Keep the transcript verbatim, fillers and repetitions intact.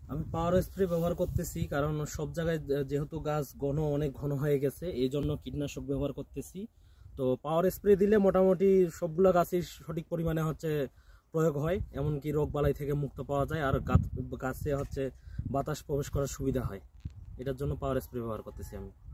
আমি পাওয়ার স্প্রে ব্যবহার করতেছি, কারণ সব জায়গায় যেহেতু গাছ ঘন অনেক ঘন হয়ে গেছে, এই জন্য কীটনাশক ব্যবহার করতেছি। তো পাওয়ার স্প্রে দিলে মোটামুটি সবগুলো গাছই সঠিক পরিমাণে হচ্ছে প্রয়োগ হয়, এমনকি রোগ বালাই থেকে মুক্ত পাওয়া যায়, আর গাছ গাছে হচ্ছে বাতাস প্রবেশ করার সুবিধা হয়। এটার জন্য পাওয়ার স্প্রে ব্যবহার করতেছি আমি।